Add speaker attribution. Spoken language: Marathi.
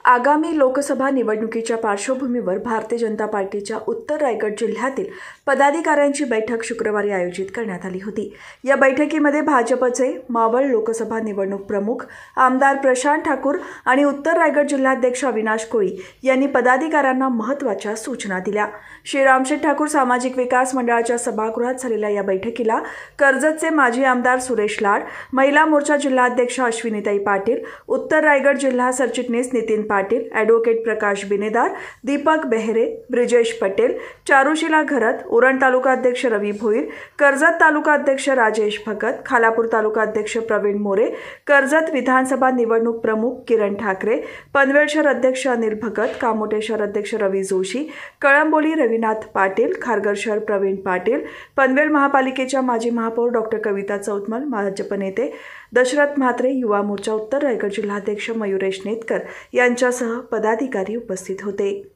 Speaker 1: आगामी लोकसभा निवडणुकीच्या पार्श्वभूमीवर भारतीय जनता पार्टीच्या उत्तर रायगड जिल्ह्यातील पदाधिकाऱ्यांची बैठक शुक्रवारी आयोजित करण्यात आली होती। या बैठकीमध्ये भाजपचे मावळ लोकसभा निवडणूक प्रमुख आमदार प्रशांत ठाकूर आणि उत्तर रायगड जिल्हाध्यक्ष अविनाश कोळी यांनी पदाधिकाऱ्यांना महत्त्वाच्या सूचना दिल्या। श्री रामशेठ ठाकूर सामाजिक विकास मंडळाच्या सभागृहात झालेल्या या बैठकीला कर्जतचे माजी आमदार सुरेश लाड, महिला मोर्चा जिल्हाध्यक्ष अश्विनीताई पाटील, उत्तर रायगड जिल्हा सरचिटणीस नितीन पाटील, ॲडव्होकेट प्रकाश बिनेदार, दीपक बेहरे, ब्रिजेश पटेल, चारुशीला घरत, उरण तालुकाध्यक्ष रवी भोईर, कर्जत तालुकाध्यक्ष राजेश भगत, खालापूर तालुकाध्यक्ष प्रवीण मोरे, कर्जत विधानसभा निवडणूक प्रमुख किरण ठाकरे, पनवेल शहर अध्यक्ष अनिल भगत, कामोटे शहर अध्यक्ष रवी जोशी, कळंबोली रविनाथ पाटील, खारघर शहर प्रवीण पाटील, पनवेल महापालिकेच्या माजी महापौर डॉक्टर कविता चौतमल, भाजप नेते दशरथ म्हात्रे, युवा मोर्चा उत्तर रायगड जिल्हाध्यक्ष मयुरेश नेतकर यांच्यासह पदाधिकारी उपस्थित होते।